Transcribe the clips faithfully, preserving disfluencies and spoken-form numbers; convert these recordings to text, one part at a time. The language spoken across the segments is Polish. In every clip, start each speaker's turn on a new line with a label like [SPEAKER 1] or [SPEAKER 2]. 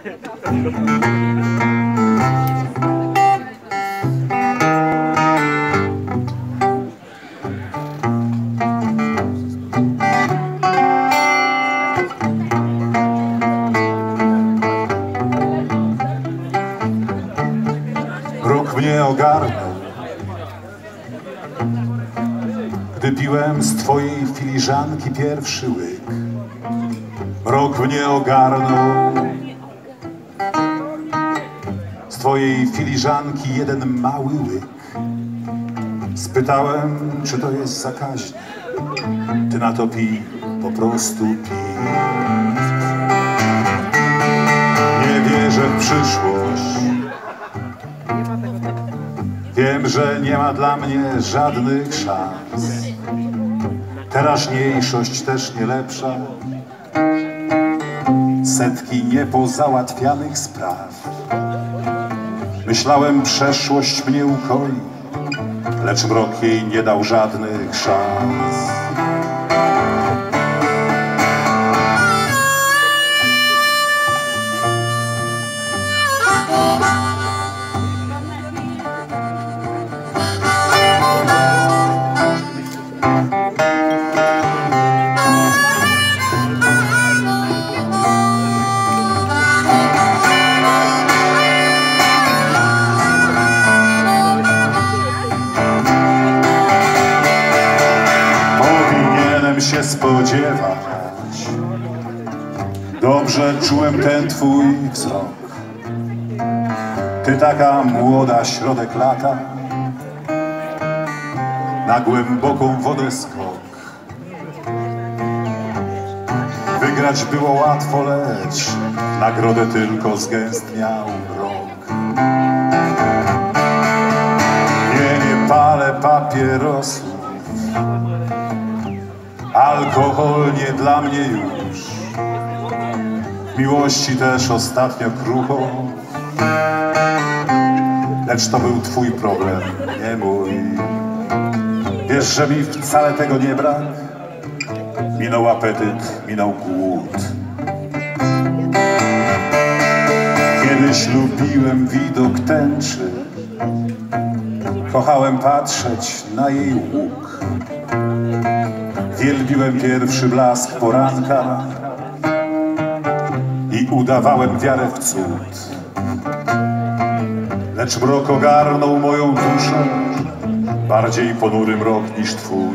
[SPEAKER 1] Mrok mnie ogarnął, gdy piłem z twojej filiżanki pierwszy łyk. Mrok mnie ogarnął, z twojej filiżanki jeden mały łyk. Spytałem, czy to jest zakaźne. Ty na to pij, po prostu pij. Nie wierzę w przyszłość. Wiem, że nie ma dla mnie żadnych szans. Teraźniejszość też nie lepsza. Setki niepozałatwianych spraw. Myślałem, przeszłość mnie ukoi, lecz mrok jej nie dał żadnych szans. Się spodziewać. Dobrze czułem ten twój wzrok. Ty taka młoda, środek lata, na głęboką wodę skok. Wygrać było łatwo, lecz nagrodę tylko zgęstniał mrok. Nie, nie palę papierosów. Alkohol nie dla mnie już. W miłości też ostatnio krucho. Lecz to był twój problem, nie mój. Wiesz, że mi wcale tego nie brak? Minął apetyt, minął głód. Kiedyś lubiłem widok tęczy. Kochałem patrzeć na jej łuk. Wielbiłem pierwszy blask poranka i udawałem wiarę w cud. Lecz mrok ogarnął moją duszę, bardziej ponury mrok niż twój.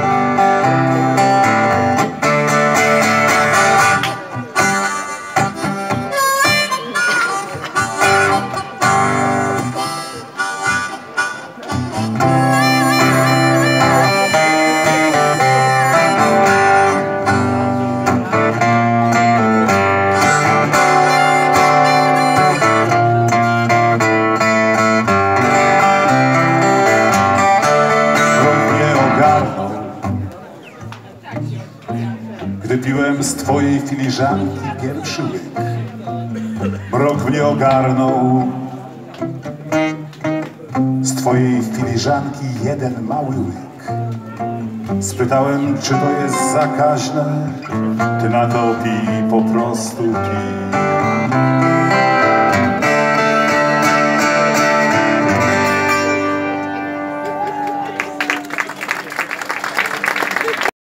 [SPEAKER 1] Gdy piłem z twojej filiżanki pierwszy łyk. Mrok mnie ogarnął, z twojej filiżanki jeden mały łyk. Spytałem, czy to jest zakaźne. Ty na to pij, po prostu pij.